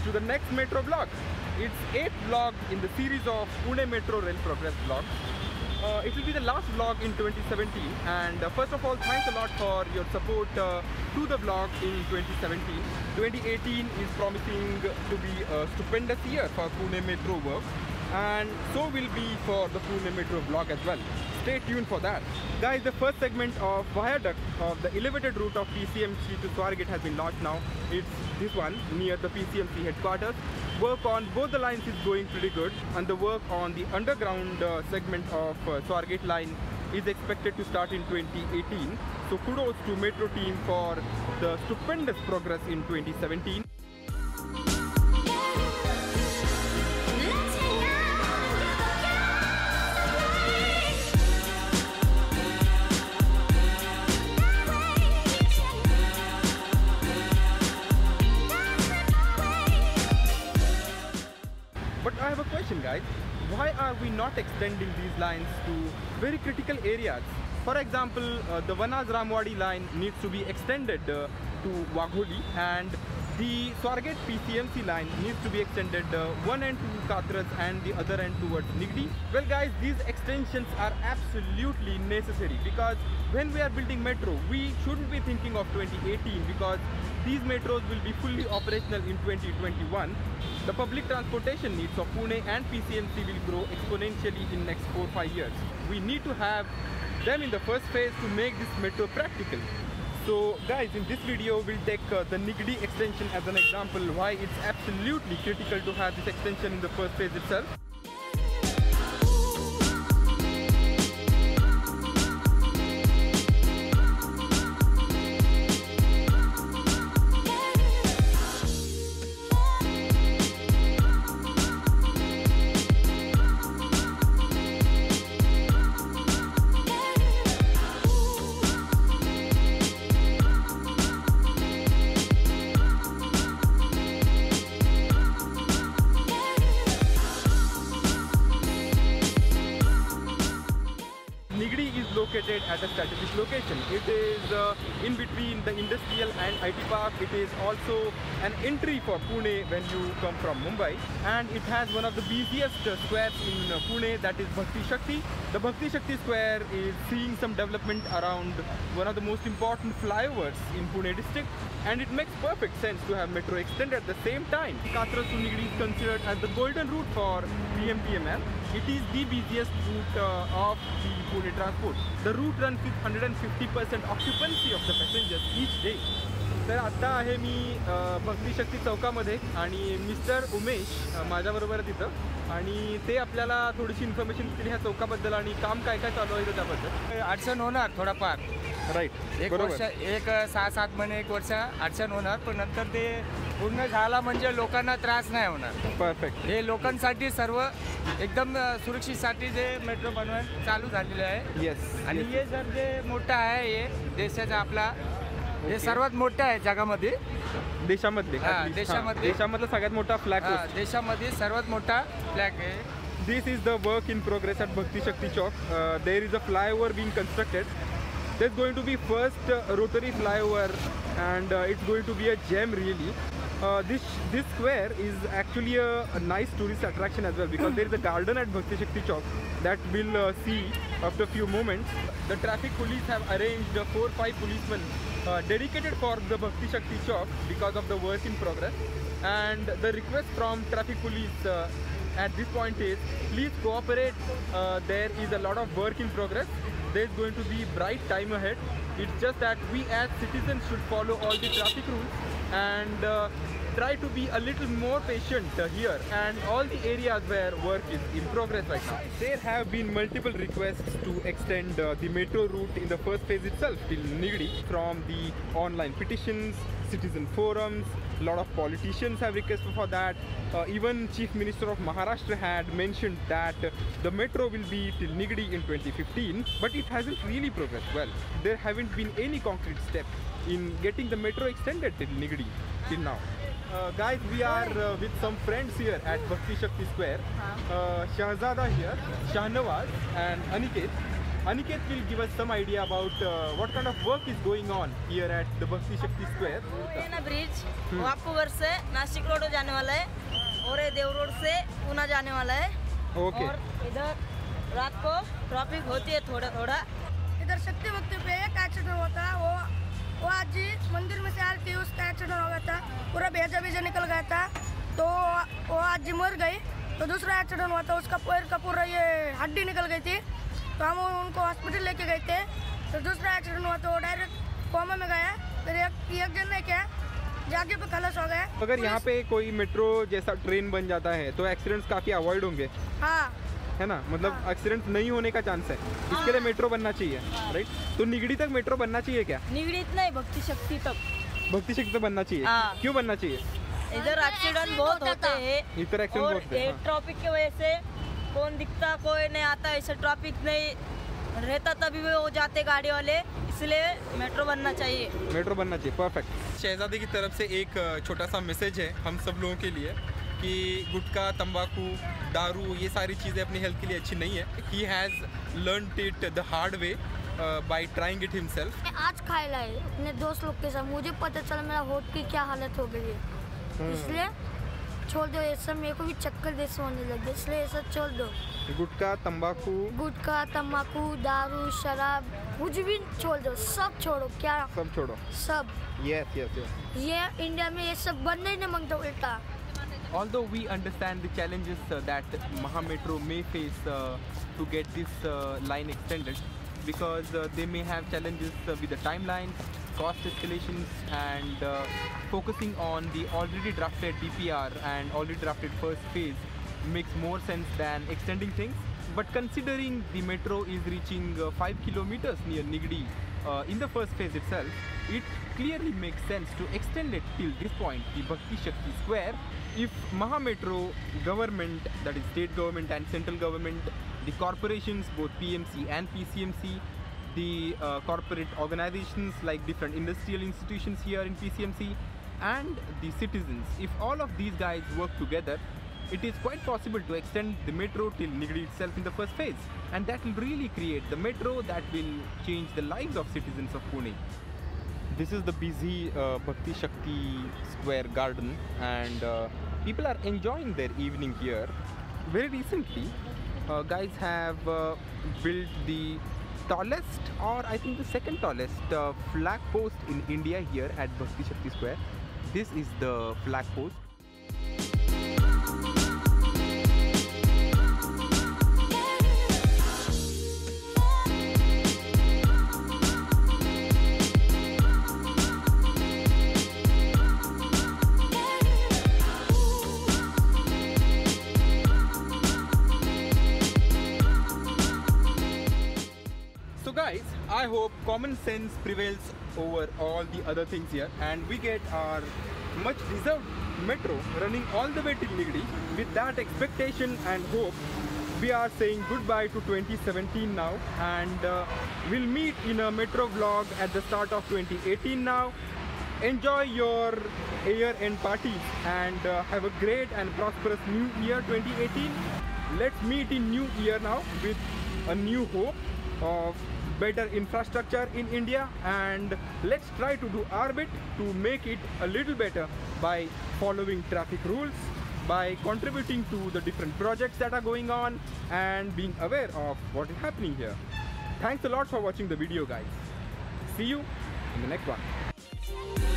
to the next metro vlog. It's 8th vlog in the series of Pune Metro Rail Progress vlogs. It will be the last vlog in 2017, and first of all, thanks a lot for your support to the vlog in 2017. 2018 is promising to be a stupendous year for Pune Metro work, and so will be for the Pune Metro vlog as well. Stay tuned for that. Guys, the first segment of viaduct of the elevated route of PCMC to Swargate has been launched now. It's this one near the PCMC headquarters. Work on both the lines is going pretty good, and the work on the underground segment of Swargate line is expected to start in 2018. So kudos to Metro team for the stupendous progress in 2017. But I have a question, guys. Why are we not extending these lines to very critical areas? For example, the Wanaz-Ramwadi line needs to be extended to Wagholi, and the Swargate PCMC line needs to be extended one end to Katraj and the other end towards Nigdi. Well guys, these extensions are absolutely necessary, because when we are building metro, we shouldn't be thinking of 2018, because these metros will be fully operational in 2021. The public transportation needs of Pune and PCMC will grow exponentially in next 4-5 years. We need to have them in the first phase to make this metro practical. So guys, in this video we'll take the Nigdi extension as an example, why it's absolutely critical to have this extension in the first phase itself. Nigdi is located at a strategic location. It is in between the industrial and IT park. It is also an entry for Pune when you come from Mumbai, and it has one of the busiest squares in Pune, that is Bhakti Shakti. The Bhakti Shakti square is seeing some development around one of the most important flyovers in Pune district, and it makes perfect sense to have metro extended at the same time. Katraj to Nigdi is considered as the golden route for PMPML. It is the busiest route of the Pune transport. The route runs with 150% occupancy of the passengers each day. तर आता आहे मी भक्ती शक्ती चौकामध्ये, आणि mister Umesh माझ्याबरोबर तिथं, आणि ते आपल्याला थोडीशी इन्फॉर्मेशन दिली ह्या चौकाबद्दल आणि काम काय काय चालू आहे त्याबद्दल. अडचण होणार थोडाफार, राईट. एक वर्ष, एक 6-7 महिने, एक वर्ष अडचण होणार, पण नंतर ते पूर्ण झाला म्हणजे लोकांना त्रास नाही होणार. परफेक्ट. हे लोकांसाठी सर्व एकदम सुरक्षेसाठी जे मेट्रो बनवायला चालू झालेलं आहे. येस. आणि हे जर जे मोठं आहे, हे देशाचा आपला हे सर्वात मोठं आहे जगामध्ये, देशामधले देशामधला सगळ्यात मोठा फ्लॅग, देशामध्ये सर्वात मोठा फ्लॅग आहे. This is the work in progress at Bhakti Shakti Chowk. There is a flyover being constructed. There's going to be first rotary flyover, and it's going to be a gem really. This square is actually a nice tourist attraction as well, because there is a garden at Bhakti Shakti Chowk that we'll see after a few moments. The traffic police have arranged 4-5 policemen dedicated for the Bhakti Shakti Chowk because of the work in progress. And the request from traffic police at this point is, please cooperate. There is a lot of work in progress. There's going to be bright time ahead. It's just that we as citizens should follow all the traffic rules and try to be a little more patient here and all the areas where work is in progress right now. There have been multiple requests to extend the metro route in the first phase itself till Nigdi from the online petitions, citizen forums. A lot of politicians have requested for that. Even Chief Minister of Maharashtra had mentioned that the metro will be till Nigdi in 2015, but it hasn't really progressed well. There haven't been any concrete steps in getting the metro extended till Nigdi till now. Guys, we are with some friends here at Bhakti Shakti Square. Shahzada here, Shahnawaz and Aniket. Aniket will give us some idea about what kind of work is going on here at the Bhakti Shakti Square. ये ना bridge वो आपको वर्ष से Nashik road जाने वाला है और ये देव रोड से पूना जाने वाला है। Okay. और इधर रात को ट्रैफिक होती है थोड़ा थोड़ा। इधर शक्ति भक्ति पे एक एक्सीडेंट होता है, वो आज ही मंदिर में से आ रही थी, उसका एक्सीडेंट हो गया था, पूरा भेजा भेजा निकल गया था, तो वो आज ही मर गई। तो दूसरा एक्सीडेंट हुआ था, उसका पैर का पूरा ये हड्डी निकल गई थी, तो हम उनको हॉस्पिटल लेके गए थे। तो दूसरा एक्सीडेंट हुआ तो वो डायरेक्ट कोमा में गया। फिर एक जन ने क्या जाके पे खलास हो गए। अगर यहाँ पे कोई मेट्रो जैसा ट्रेन बन जाता है तो एक्सीडेंट्स काफी अवॉइड होंगे, हाँ है ना? मतलब एक्सीडेंट्स नहीं होने का चांस है, इसके लिए मेट्रो बनना चाहिए, राइट? तो निगड़ी तक मेट्रो बनना चाहिए क्या? निगड़ी नहीं, भक्ति शक्ति तक। भक्ति शक्ति तक बनना चाहिए। हाँ। क्यों बनना चाहिए? इधर एक्सीडेंट बहुत होते हैं, इधर एक्सीडेंट और बहुत होते हैं। ट्रैफिक की वजह से कौन दिखता कोई नहीं आता, ऐसे ट्रैफिक नहीं रहता तभी वो जाते गाड़ी वाले, इसलिए मेट्रो बनना चाहिए। मेट्रो बनना चाहिए, परफेक्ट। शहजादे की तरफ से एक छोटा सा मैसेज है हम सब लोगों के लिए कि गुटखा, तंबाकू, दारू ये सारी चीज़ें अपनी हेल्थ के लिए अच्छी नहीं है। He has learned it the hard way by trying it himself. मैं आज खाए लाए अपने दोस्त लोग के साथ, मुझे पता चला मेरा होठ की क्या हालत हो गई है, इसलिए छोड़ दो ये सब। मेरे को भी चक्कर जैसे होने लगे, इसलिए ये सब छोड़ दो। गुटखा, तंबाकू, दारू, शराब कुछ भी छोड़ दो, सब छोड़ो। क्या सब छोड़ो, सब। Yes yes yes. ये इंडिया में ये सब बनना ही नहीं मांगता, उल्टा। Although we understand the challenges that Maha Metro may face to get this line extended, because they may have challenges with the timelines, cost escalations, and focusing on the already drafted DPR and already drafted first phase makes more sense than extending things. But considering the metro is reaching 5 kilometers near Nigdi in the first phase itself, it clearly makes sense to extend it till this point, the Bhakti Shakti Square. If Maha Metro government, that is state government and central government, the corporations, both PMC and PCMC, the corporate organizations like different industrial institutions here in PCMC, and the citizens, if all of these guys work together, it is quite possible to extend the metro till Nigdi itself in the first phase, and that will really create the metro that will change the lives of citizens of Pune. This is the busy Bhakti Shakti Square garden, and people are enjoying their evening here. Very recently, guys have built the tallest, or I think the second tallest flag post in India here at Bhakti Shakti Square. This is the flag post. So guys, I hope common sense prevails over all the other things here, and we get our much deserved metro running all the way till Nigdi. With that expectation and hope, we are saying goodbye to 2017 now, and we'll meet in a metro vlog at the start of 2018 now. Enjoy your year-end parties and have a great and prosperous new year 2018. Let's meet in new year now with a new hope of better infrastructure in India, and let's try to do our bit to make it a little better by following traffic rules, by contributing to the different projects that are going on, and being aware of what is happening here. Thanks a lot for watching the video, guys. See you in the next one.